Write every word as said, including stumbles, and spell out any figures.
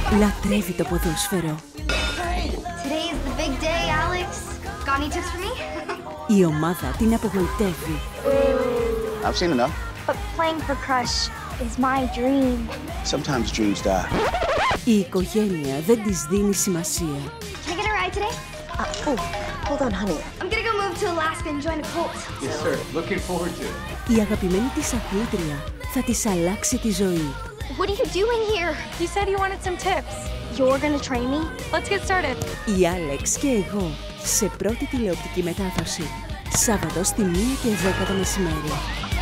Λατρεύει το ποδόσφαιρο. Today is the big day, Alex. Got any tips for me? Η ομάδα την απογοητεύει. I've seen enough. But playing for Crush is my dream. Sometimes dreams die. Η οικογένεια δεν της δίνει σημασία. Can I get a ride today? Uh, oh, hold on, honey. I'm gonna go move to Alaska and join a cult. Yes, sir. Looking forward to it. Η αγαπημένη της αθλήτρια θα της αλλάξει τη ζωή. What are you doing here? You said you wanted some tips. You're gonna train me? Let's get started. Η Άλεξ και εγώ σε πρώτη τηλεοπτική μετάδοση. Σάββατο στη μία και δέκα το μεσημέρι.